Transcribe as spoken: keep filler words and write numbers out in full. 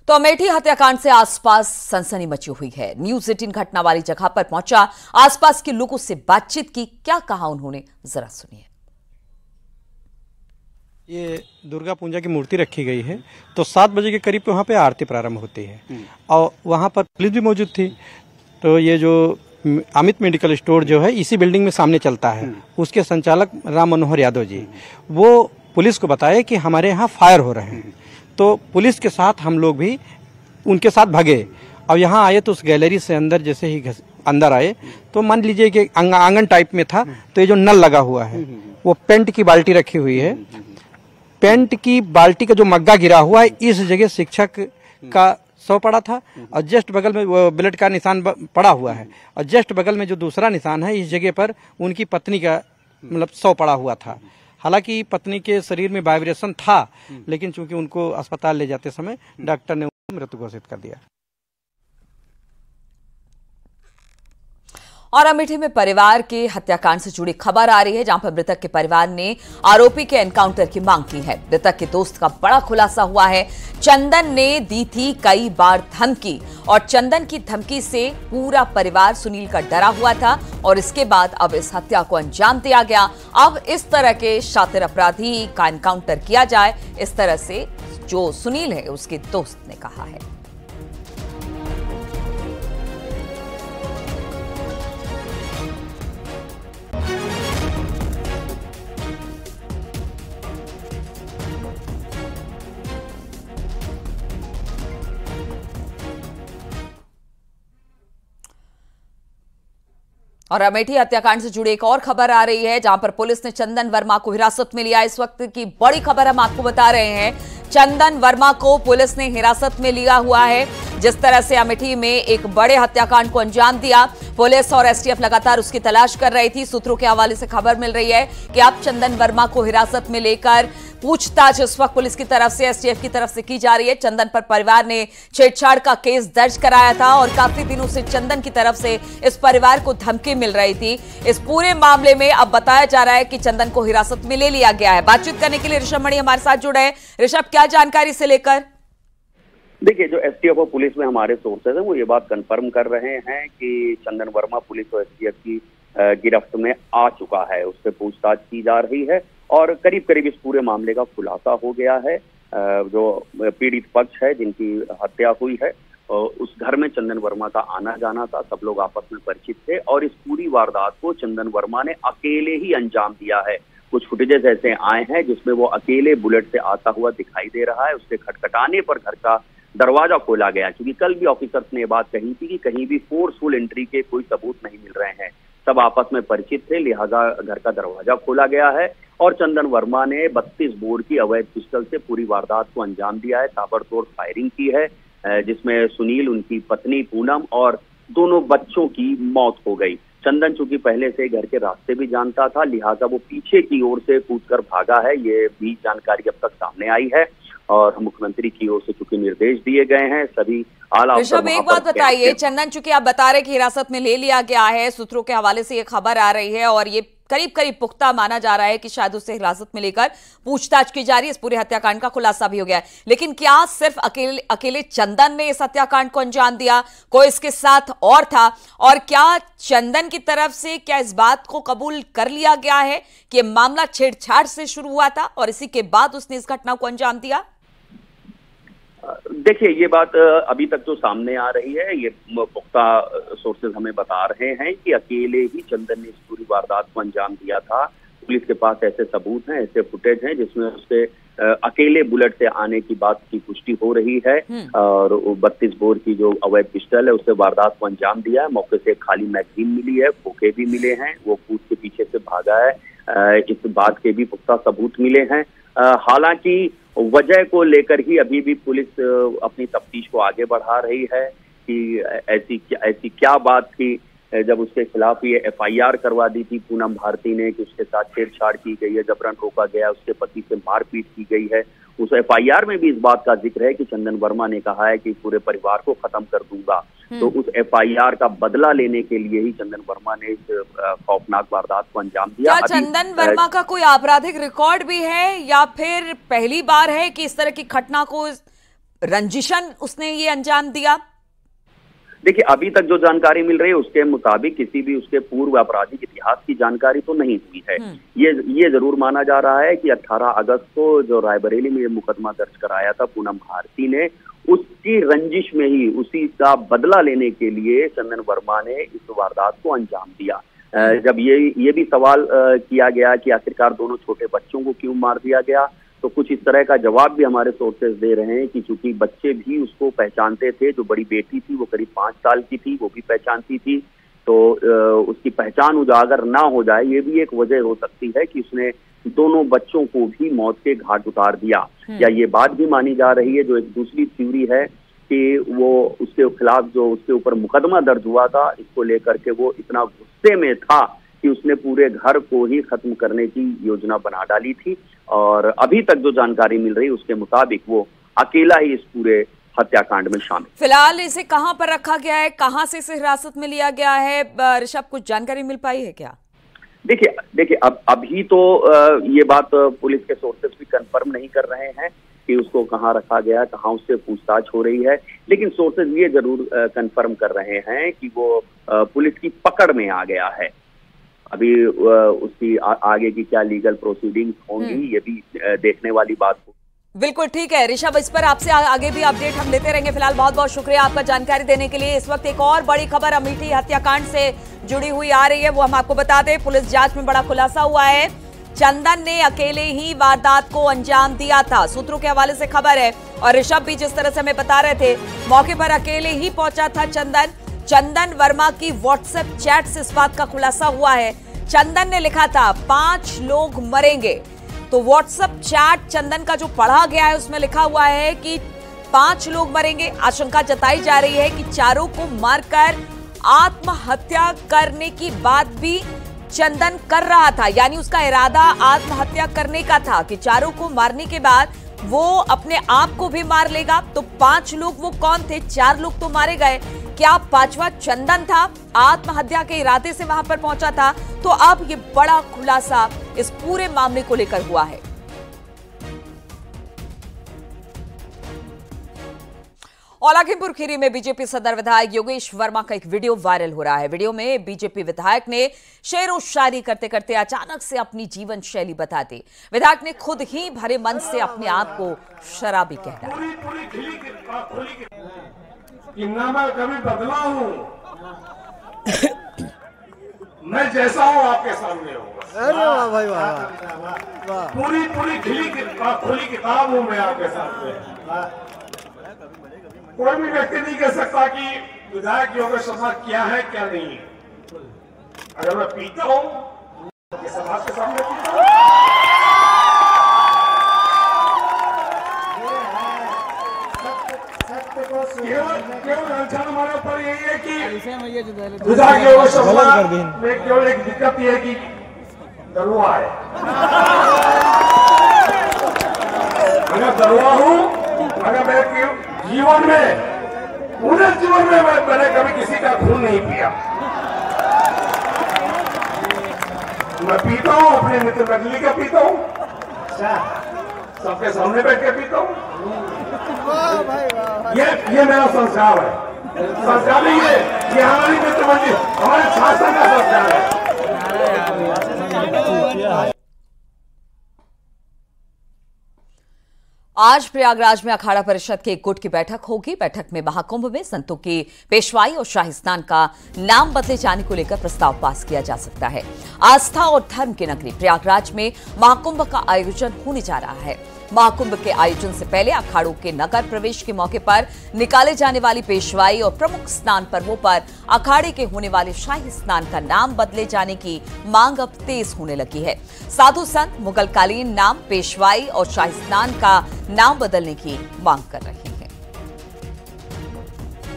तो अमेठी हत्याकांड से आसपास सनसनी मची हुई है। न्यूज़ अठारह घटना वाली जगह पर पहुंचा, आसपास के लोगों से बातचीत की। क्या कहा उन्होंने, जरा सुनिए। ये दुर्गा पूजा की मूर्ति रखी गई है, तो सात बजे के करीब वहाँ पे आरती प्रारंभ होती है और वहाँ पर पुलिस भी मौजूद थी। तो ये जो अमित मेडिकल स्टोर जो है इसी बिल्डिंग में सामने चलता है, उसके संचालक राम मनोहर यादव जी वो पुलिस को बताए कि हमारे यहाँ फायर हो रहे हैं। तो पुलिस के साथ हम लोग भी उनके साथ भागे और यहाँ आए तो उस गैलरी से अंदर जैसे ही अंदर आए तो मान लीजिए कि आंगन टाइप में था। तो ये जो नल लगा हुआ है वो पेंट की बाल्टी रखी हुई है, पेंट की बाल्टी का जो मग्गा गिरा हुआ है इस जगह शिक्षक का शव पड़ा था और जस्ट बगल में वो ब्लड का निशान पड़ा हुआ है और जस्ट बगल में जो दूसरा निशान है इस जगह पर उनकी पत्नी का मतलब शव पड़ा हुआ था। हालांकि पत्नी के शरीर में वाइब्रेशन था, लेकिन चूंकि उनको अस्पताल ले जाते समय डॉक्टर ने मृत घोषित कर दिया। और अमेठी में परिवार के हत्याकांड से जुड़ी खबर आ रही है, जहां पर मृतक के परिवार ने आरोपी के एनकाउंटर की मांग की है। मृतक के दोस्त का बड़ा खुलासा हुआ है। चंदन ने दी थी कई बार धमकी और चंदन की धमकी से पूरा परिवार सुनील का डरा हुआ था और इसके बाद अब इस हत्या को अंजाम दिया गया। अब इस तरह के शातिर अपराधी का एनकाउंटर किया जाए, इस तरह से जो सुनील है उसके दोस्त ने कहा है। और अमेठी हत्याकांड से जुड़ी एक और खबर आ रही है, जहां पर पुलिस ने चंदन वर्मा को हिरासत में लिया। इस वक्त की बड़ी खबर हम आपको बता रहे हैं। चंदन वर्मा को पुलिस ने हिरासत में लिया हुआ है। जिस तरह से अमेठी में एक बड़े हत्याकांड को अंजाम दिया, पुलिस और एसटीएफ लगातार उसकी तलाश कर रही थी। सूत्रों के हवाले से खबर मिल रही है कि अब चंदन वर्मा को हिरासत में लेकर पूछताछ इस वक्त पुलिस की तरफ से, एसटीएफ की तरफ से की जा रही है। चंदन पर परिवार ने छेड़छाड़ का केस दर्ज कराया था और काफी दिनों से चंदन की तरफ से इस परिवार को धमकी मिल रही थी। इस पूरे मामले में अब बताया जा रहा है कि चंदन को हिरासत में ले लिया गया है। बातचीत करने के लिए ऋषभ मणि हमारे साथ जुड़े हैं। ऋषभ, क्या जानकारी से लेकर? देखिए, जो एसटीएफ और पुलिस में हमारे सोर्सेज हैं वो ये बात कंफर्म कर रहे हैं कि चंदन वर्मा पुलिस और एसटीएफ की गिरफ्त में आ चुका है। उससे पूछताछ की जा रही है और करीब करीब इस पूरे मामले का खुलासा हो गया है। जो पीड़ित पक्ष है जिनकी हत्या हुई है, उस घर में चंदन वर्मा का आना जाना था, सब लोग आपस में परिचित थे और इस पूरी वारदात को चंदन वर्मा ने अकेले ही अंजाम दिया है। कुछ फुटेजेस ऐसे आए हैं जिसमें वो अकेले बुलेट से आता हुआ दिखाई दे रहा है। उसके खटखटाने पर घर का दरवाजा खोला गया, क्योंकि कल भी ऑफिसर्स ने ये बात कही थी कि कहीं भी फोर्सफुल एंट्री के कोई सबूत नहीं मिल रहे हैं, सब आपस में परिचित थे, लिहाजा घर का दरवाजा खोला गया है और चंदन वर्मा ने बत्तीस बोर की अवैध पिस्टल से पूरी वारदात को अंजाम दिया है। ताबड़तोड़ फायरिंग की है, जिसमें सुनील, उनकी पत्नी पूनम और दोनों बच्चों की मौत हो गई। चंदन चूंकि पहले से घर के रास्ते भी जानता था, लिहाजा वो पीछे की ओर से कूदकर भागा है, ये भी जानकारी अब तक सामने आई है और मुख्यमंत्री की ओर से चूंकि निर्देश दिए गए हैं सभी आला। ऋषभ, एक बात बताइए, चंदन चूंकि आप बता रहे कि हिरासत में ले लिया गया है, सूत्रों के हवाले से ये खबर आ रही है और ये करीब करीब पुख्ता माना जा रहा है कि शायद उसे हिरासत में लेकर पूछताछ की जा रही है। इस पूरे हत्याकांड का खुलासा भी हो गया है, लेकिन क्या सिर्फ अकेले अकेले चंदन ने इस हत्याकांड को अंजाम दिया, कोई इसके साथ और था? और क्या चंदन की तरफ से क्या इस बात को कबूल कर लिया गया है कि मामला छेड़छाड़ से शुरू हुआ था और इसी के बाद उसने इस घटना को अंजाम दिया? देखिए, ये बात अभी तक जो सामने आ रही है, ये पुख्ता सोर्सेज हमें बता रहे हैं कि अकेले ही चंदन ने इस पूरी वारदात को अंजाम दिया था। पुलिस के पास ऐसे सबूत हैं, ऐसे फुटेज हैं जिसमें उसके अकेले बुलेट से आने की बात की पुष्टि हो रही है और बत्तीस बोर की जो अवैध पिस्टल है उससे वारदात को अंजाम दिया है। मौके से खाली मैगजीन मिली है, खोखे भी मिले हैं, वो कूद के पीछे से भागा है, इस बात के भी पुख्ता सबूत मिले हैं। हालांकि वजह को लेकर ही अभी भी पुलिस अपनी तफ्तीश को आगे बढ़ा रही है कि ऐसी ऐसी क्या बात थी जब उसके खिलाफ ये एफआईआर करवा दी थी पूनम भारती ने कि उसके साथ छेड़छाड़ की गई है, जबरन रोका गया, उसके पति से मारपीट की गई है। उस एफआईआर में भी इस बात का जिक्र है कि चंदन वर्मा ने कहा है कि पूरे परिवार को खत्म कर दूंगा। तो उस एफआईआर का बदला लेने के लिए ही चंदन वर्मा ने इस खौफनाक वारदात को अंजाम दिया। क्या चंदन वर्मा का कोई आपराधिक रिकॉर्ड भी है या फिर पहली बार है कि इस तरह की घटना को रंजिशन उसने ये अंजाम दिया? देखिए, अभी तक जो जानकारी मिल रही है उसके मुताबिक किसी भी उसके पूर्व आपराधिक इतिहास की जानकारी तो नहीं हुई है। ये ये जरूर माना जा रहा है कि अठारह अगस्त को जो रायबरेली में ये मुकदमा दर्ज कराया था पूनम भारती ने, उसकी रंजिश में ही, उसी का बदला लेने के लिए चंदन वर्मा ने इस वारदात को अंजाम दिया। जब ये ये भी सवाल किया गया कि आखिरकार दोनों छोटे बच्चों को क्यों मार दिया गया, तो कुछ इस तरह का जवाब भी हमारे सोर्सेज दे रहे हैं कि चूंकि बच्चे भी उसको पहचानते थे, जो बड़ी बेटी थी वो करीब पांच साल की थी, वो भी पहचानती थी, तो उसकी पहचान उजागर ना हो जाए, ये भी एक वजह हो सकती है कि उसने दोनों बच्चों को भी मौत के घाट उतार दिया। या ये बात भी मानी जा रही है, जो एक दूसरी थ्योरी है, कि वो उसके खिलाफ जो उसके ऊपर मुकदमा दर्ज हुआ था, इसको लेकर के वो इतना गुस्से में था कि उसने पूरे घर को ही खत्म करने की योजना बना डाली थी। और अभी तक जो जानकारी मिल रही है उसके मुताबिक वो अकेला ही इस पूरे हत्याकांड में शामिल। फिलहाल इसे कहां पर रखा गया है, कहां से इसे हिरासत में लिया गया है, ऋषभ कुछ जानकारी मिल पाई है क्या? देखिए देखिए अब अभी तो ये बात पुलिस के सोर्सेस भी कंफर्म नहीं कर रहे हैं कि उसको कहाँ रखा गया, कहाँ उससे पूछताछ हो रही है, लेकिन सोर्सेज ये जरूर कंफर्म कर रहे हैं कि वो पुलिस की पकड़ में आ गया है। अभी उसकी आ, आगे की क्या लीगल प्रोसीडिंग्स होंगी, ये भी देखने वाली बात हो। बिल्कुल ठीक है ऋषभ, इस पर आपसे आगे भी अपडेट हम लेते रहेंगे। फिलहाल बहुत बहुत शुक्रिया आपका जानकारी देने के लिए। इस वक्त एक और बड़ी खबर अमेठी हत्याकांड से जुड़ी हुई आ रही है, वो हम आपको बता दें। पुलिस जांच में बड़ा खुलासा हुआ है, चंदन ने अकेले ही वारदात को अंजाम दिया था, सूत्रों के हवाले से खबर है। और ऋषभ भी जिस तरह से हमें बता रहे थे, मौके पर अकेले ही पहुंचा था चंदन। चंदन वर्मा की व्हाट्सएप चैट से इस बात का खुलासा हुआ है। चंदन ने लिखा था पांच लोग मरेंगे, तो व्हाट्सएप चैट चंदन का जो पढ़ा गया है उसमें लिखा हुआ है कि पांच लोग मरेंगे। आशंका जताई जा रही है कि चारों को मारकर आत्महत्या करने की बात भी चंदन कर रहा था, यानी उसका इरादा आत्महत्या करने का था कि चारों को मारने के बाद वो अपने आप को भी मार लेगा। तो पांच लोग वो कौन थे? चार लोग तो मारे गए, क्या पांचवा चंदन था? आत्महत्या के इरादे से वहां पर पहुंचा था। तो अब ये बड़ा खुलासा इस पूरे मामले को लेकर हुआ है। और लखीमपुर खीरी में बीजेपी सदर विधायक योगेश वर्मा का एक वीडियो वायरल हो रहा है। वीडियो में बीजेपी विधायक ने शेरो शायरी करते करते अचानक से अपनी जीवन शैली बता दी। विधायक ने खुद ही भरे मन से अपने आप को शराबी कह डाला। मैं कभी बदला हूं, मैं जैसा हूं आपके सामने हूं। अरे वाह भाई वाह, पूरी पूरी खिली खुली किताब हूं मैं आपके सामने। कोई भी व्यक्ति नहीं कह सकता कि विधायक योगेश वर्मा क्या है क्या नहीं है। अगर मैं पीता हूं तो समाज के सामने पीता हूं। केवल केवल अंशान हमारे ऊपर यही है कि विधायक योगेश वर्मा में केवल एक दिक्कत यह है कि दरुआ है। अगर दरुआ हूं, अगर मैं जीवन में पूरे जीवन में मैंने कभी किसी का खून नहीं पिया। मैं पीता हूँ, अपने मित्र मंडली का पीता हूँ, सबके सामने बैठ के पीता हूँ। ये ये मेरा संस्कार है। संस्कार नहीं है, ये हमारी मित्र मंडली, हमारे शासन का संस्कार है। आज प्रयागराज में अखाड़ा परिषद के एक गुट की बैठक होगी। बैठक में महाकुंभ में संतों की पेशवाई और शाही स्नान का नाम बदले जाने को लेकर प्रस्ताव पास किया जा सकता है। आस्था और धर्म की नगरी प्रयागराज में महाकुंभ का आयोजन होने जा रहा है। महाकुंभ के आयोजन से पहले अखाड़ों के नगर प्रवेश के मौके पर निकाले जाने वाली पेशवाई और प्रमुख स्नान पर्वों पर अखाड़े के होने वाले शाही स्नान का नाम बदले जाने की मांग अब तेज होने लगी है। साधु संत मुगलकालीन नाम पेशवाई और शाही स्नान का नाम बदलने की मांग कर रहे हैं।